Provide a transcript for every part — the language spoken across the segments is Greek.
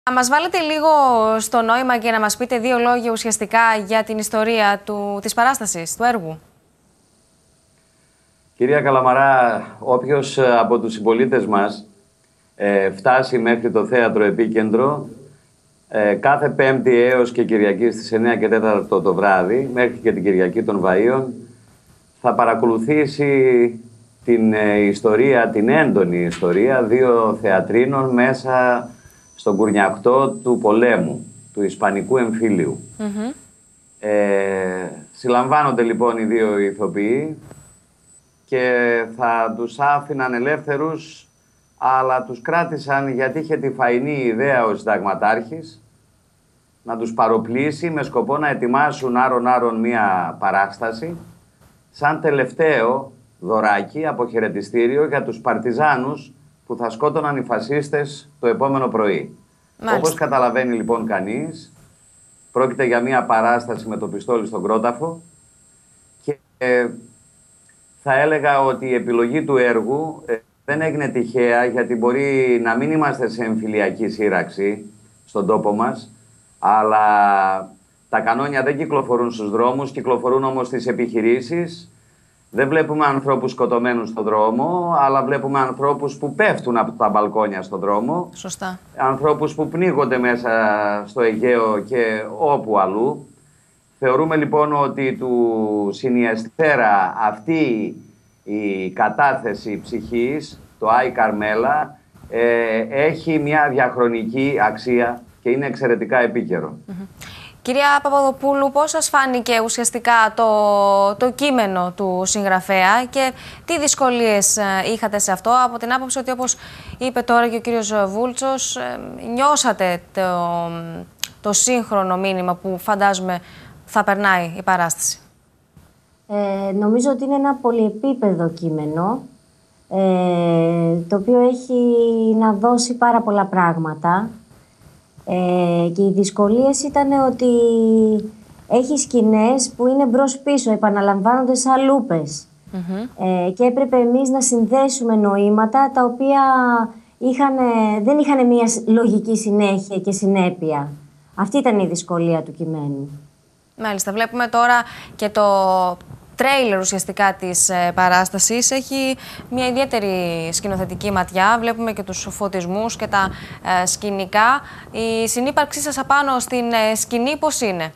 Να μας βάλετε λίγο στο νόημα και να μας πείτε δύο λόγια ουσιαστικά για την ιστορία της παράστασης, του έργου. Κυρία Καλαμαρά, όποιος από τους συμπολίτες μας φτάσει μέχρι το Θέατρο Επίκεντρο, κάθε Πέμπτη έως και Κυριακή στις 9 και 4 το βράδυ, μέχρι και την Κυριακή των Βαΐων, θα παρακολουθήσει την ιστορία, την έντονη ιστορία δύο θεατρίνων μέσα στον κουρνιακτό του πολέμου, του Ισπανικού εμφύλιου. Συλλαμβάνονται λοιπόν οι δύο ηθοποιοί και θα τους άφηναν ελεύθερους, αλλά τους κράτησαν γιατί είχε τη φαϊνή ιδέα ο συνταγματάρχης να τους παροπλήσει με σκοπό να ετοιμάσουν άρον-άρον μία παράσταση σαν τελευταίο δωράκι, αποχαιρετιστήριο για τους παρτιζάνους που θα σκότωναν οι φασίστες το επόμενο πρωί. Μάλιστα. Όπως καταλαβαίνει λοιπόν κανείς, πρόκειται για μία παράσταση με το πιστόλι στον κρόταφο και θα έλεγα ότι η επιλογή του έργου δεν έγινε τυχαία, γιατί μπορεί να μην είμαστε σε εμφυλιακή σύραξη στον τόπο μας, αλλά τα κανόνια δεν κυκλοφορούν στους δρόμους, κυκλοφορούν όμως στις επιχειρήσεις. Δεν βλέπουμε ανθρώπους σκοτωμένους στον δρόμο, αλλά βλέπουμε ανθρώπους που πέφτουν από τα μπαλκόνια στον δρόμο. Σωστά. Ανθρώπους που πνίγονται μέσα στο Αιγαίο και όπου αλλού. Θεωρούμε λοιπόν ότι του συνιεστέρα αυτή η κατάθεση ψυχής, το Άι Καρμέλα, έχει μια διαχρονική αξία και είναι εξαιρετικά επίκαιρο. Κυρία Παπαδοπούλου, πώς σας φάνηκε ουσιαστικά το κείμενο του συγγραφέα και τι δυσκολίες είχατε σε αυτό, από την άποψη ότι, όπως είπε τώρα και ο κύριος Βούλτσος, νιώσατε το σύγχρονο μήνυμα που φαντάζομαι θα περνάει η παράσταση? Νομίζω ότι είναι ένα πολυεπίπεδο κείμενο, το οποίο έχει να δώσει πάρα πολλά πράγματα. Και οι δυσκολίες ήταν ότι έχει σκηνές που είναι μπρος-πίσω, επαναλαμβάνονται σαν λούπες. Και έπρεπε εμείς να συνδέσουμε νοήματα τα οποία δεν είχαν μια λογική συνέχεια και συνέπεια. Αυτή ήταν η δυσκολία του κειμένου. Μάλιστα. Βλέπουμε τώρα και το τρέιλερ ουσιαστικά της παράστασης. Έχει μια ιδιαίτερη σκηνοθετική ματιά. Βλέπουμε και τους φωτισμούς και τα σκηνικά. Η συνύπαρξή σας απάνω στην σκηνή πώς είναι?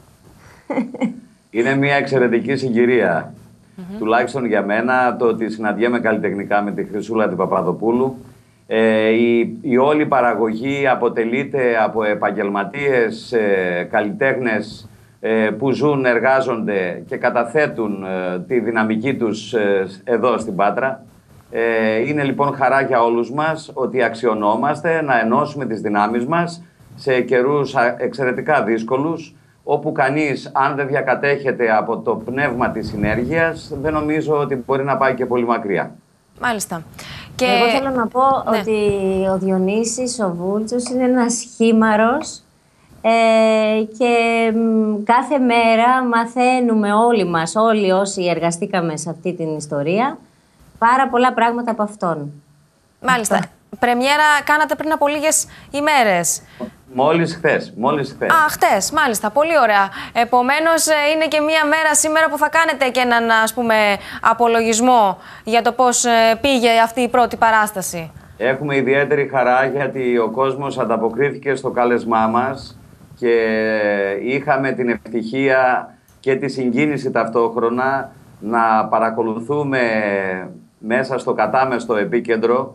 Είναι μια εξαιρετική συγκυρία. Τουλάχιστον για μένα, το ότι συναντιέμαι καλλιτεχνικά με τη Χρυσούλα την Παπαδοπούλου. Η όλη παραγωγή αποτελείται από επαγγελματίες καλλιτέχνες που ζουν, εργάζονται και καταθέτουν τη δυναμική τους εδώ στην Πάτρα. Είναι λοιπόν χαρά για όλους μας ότι αξιωνόμαστε να ενώσουμε τις δυνάμεις μας σε καιρούς εξαιρετικά δύσκολους, όπου κανείς, αν δεν διακατέχεται από το πνεύμα της συνέργειας, δεν νομίζω ότι μπορεί να πάει και πολύ μακριά. Μάλιστα. Και εγώ θέλω να πω ότι ο Διονύσης, ο Βούλτσος, είναι ένας χήμαρος. Και κάθε μέρα μαθαίνουμε όλοι όσοι εργαστήκαμε σε αυτή την ιστορία, πάρα πολλά πράγματα από αυτόν. Μάλιστα. Πρεμιέρα κάνατε πριν από λίγες ημέρες. Μόλις χθες. Χθες, μάλιστα. Πολύ ωραία. Επομένως, είναι και μία μέρα σήμερα που θα κάνετε και έναν, ας πούμε, απολογισμό για το πώς πήγε αυτή η πρώτη παράσταση. Έχουμε ιδιαίτερη χαρά γιατί ο κόσμος ανταποκρίθηκε στο κάλεσμά μας και είχαμε την ευτυχία και τη συγκίνηση ταυτόχρονα να παρακολουθούμε μέσα στο κατάμεστο Επίκεντρο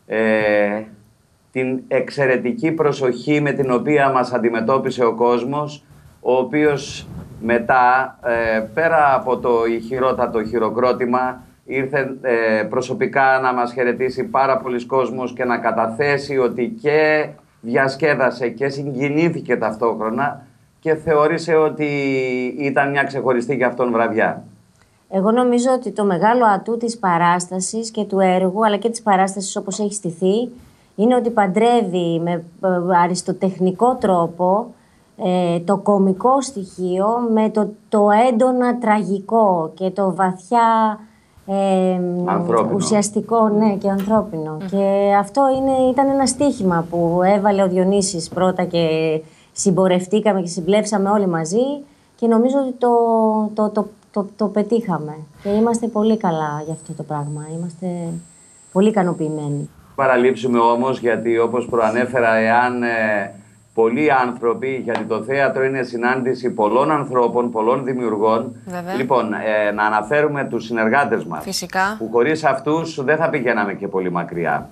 την εξαιρετική προσοχή με την οποία μας αντιμετώπισε ο κόσμος, ο οποίος μετά, πέρα από το ηχηρότατο χειροκρότημα, ήρθε προσωπικά να μας χαιρετήσει πάρα πολλοί κόσμος και να καταθέσει ότι και διασκέδασε και συγκινήθηκε ταυτόχρονα και θεώρησε ότι ήταν μια ξεχωριστή για αυτόν βραδιά. Εγώ νομίζω ότι το μεγάλο ατού της παράστασης και του έργου, αλλά και της παράστασης όπως έχει στηθεί, είναι ότι παντρεύει με αριστοτεχνικό τρόπο το κωμικό στοιχείο με το έντονα τραγικό και το βαθιά ουσιαστικό, ναι, και ανθρώπινο. Και αυτό ήταν ένα στοίχημα που έβαλε ο Διονύσης πρώτα και συμπορευτήκαμε και συμπλέψαμε όλοι μαζί και νομίζω ότι το πετύχαμε. Και είμαστε πολύ καλά για αυτό το πράγμα. Είμαστε πολύ ικανοποιημένοι. Παραλείψουμε όμως, γιατί όπως προανέφερα, εάν πολλοί άνθρωποι, γιατί το θέατρο είναι συνάντηση πολλών ανθρώπων, πολλών δημιουργών. Βέβαια. Λοιπόν, να αναφέρουμε τους συνεργάτες μας. Φυσικά. Που χωρίς αυτούς δεν θα πηγαίναμε και πολύ μακριά.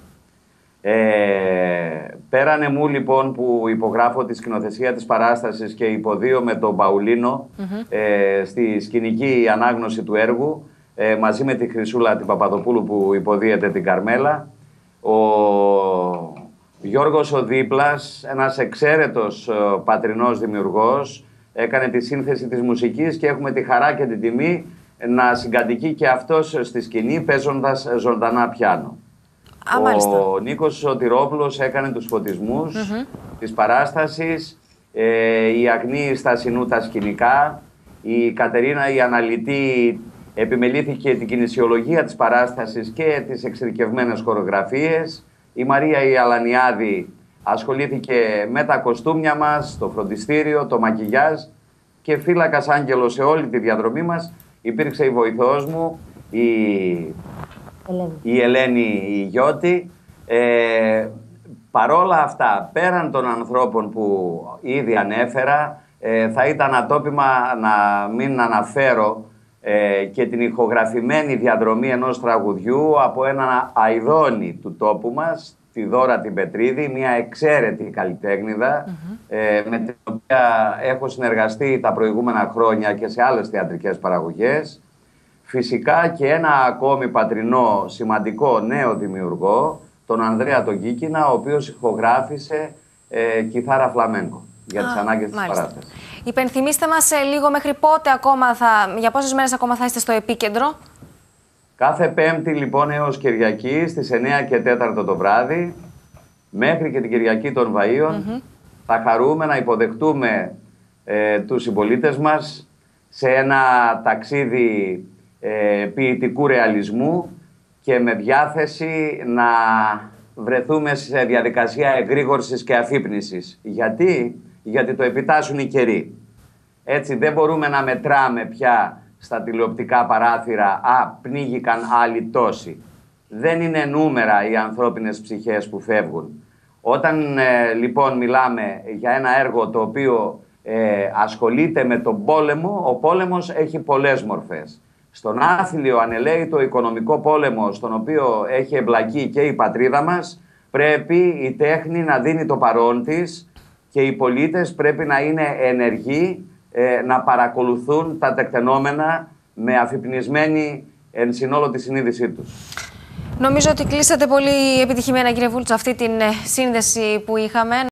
Πέρανε μου λοιπόν που υπογράφω τη σκηνοθεσία της παράστασης και υποδίω με τον Παουλίνο στη σκηνική ανάγνωση του έργου, μαζί με τη Χρυσούλα την Παπαδοπούλου που υποδίεται την Καρμέλα. Ο Γιώργος ο Δίπλας, ένας εξαίρετος πατρινός δημιουργός, έκανε τη σύνθεση της μουσικής και έχουμε τη χαρά και την τιμή να συγκατοικεί και αυτός στη σκηνή παίζοντας ζωντανά πιάνο. Ο Νίκος Σωτηρόπουλος έκανε τους φωτισμούς της παράστασης, η Αγνή Στασινού τα σκηνικά, η Κατερίνα η αναλυτή επιμελήθηκε την κινησιολογία της παράστασης και τις εξειδικευμένες χορογραφίες. Η Μαρία η Αλανιάδη ασχολήθηκε με τα κοστούμια μας, το φροντιστήριο, το μακιγιάζ και φύλακας άγγελος σε όλη τη διαδρομή μας υπήρξε η βοηθός μου, η Ελένη η Γιώτη. Παρόλα αυτά, πέραν των ανθρώπων που ήδη ανέφερα, θα ήταν ατόπιμα να μην αναφέρω και την ηχογραφημένη διαδρομή ενός τραγουδιού από ένα αηδόνι του τόπου μας, τη Δώρα την Πετρίδη, μια εξαίρετη καλλιτέχνηδα, με την οποία έχω συνεργαστεί τα προηγούμενα χρόνια και σε άλλες θεατρικές παραγωγές. Φυσικά και ένα ακόμη πατρινό σημαντικό νέο δημιουργό, τον Ανδρέα τον Κίκινα, ο οποίος ηχογράφησε κιθάρα φλαμέγκο για τις ανάγκες της παράστασης. Υπενθυμίστε μας λίγο μέχρι πότε ακόμα για πόσες μέρες ακόμα θα είστε στο επίκεντρο. Κάθε Πέμπτη λοιπόν έως Κυριακή στις 9 και 4 το βράδυ, μέχρι και την Κυριακή των Βαΐων, θα χαρούμε να υποδεχτούμε τους συμπολίτες μας σε ένα ταξίδι ποιητικού ρεαλισμού και με διάθεση να βρεθούμε σε διαδικασία εγρήγορσης και αφύπνισης. Γιατί το επιτάσσουν οι καιροί. Έτσι δεν μπορούμε να μετράμε πια στα τηλεοπτικά παράθυρα πνίγηκαν άλλοι τόσοι. Δεν είναι νούμερα οι ανθρώπινες ψυχές που φεύγουν. Όταν λοιπόν μιλάμε για ένα έργο το οποίο ασχολείται με τον πόλεμο, ο πόλεμος έχει πολλές μορφές. Στον άθλιο ανελαίητο οικονομικό πόλεμο, στον οποίο έχει εμπλακεί και η πατρίδα μας, πρέπει η τέχνη να δίνει το παρόν της και οι πολίτες πρέπει να είναι ενεργοί, να παρακολουθούν τα τεκτενόμενα με αφυπνισμένη εν συνόλο τη συνείδησή τους. Νομίζω ότι κλείσατε πολύ επιτυχημένα, κύριε Βούλτσο, αυτή την σύνδεση που είχαμε.